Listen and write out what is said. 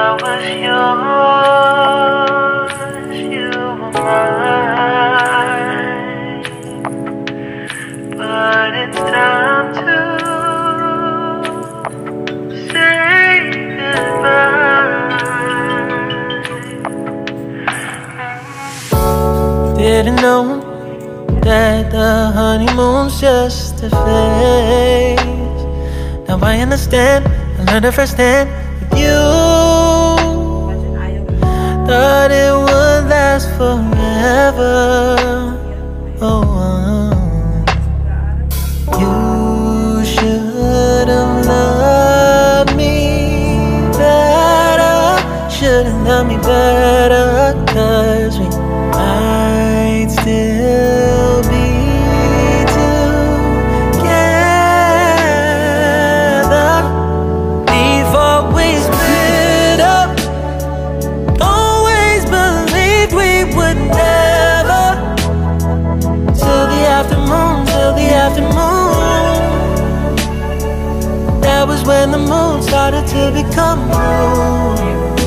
was yours, you were mine. But it's time to say goodbye. Didn't know that the honeymoon's just a phase. Now I understand, I learned it firsthand with you. Thought it would last forever. Oh, you should have loved me better. Should have loved me better, 'cause we might still be together before we split up. Always believed we would never, till the afternoon, till the afternoon. That was when the moon started to become blue.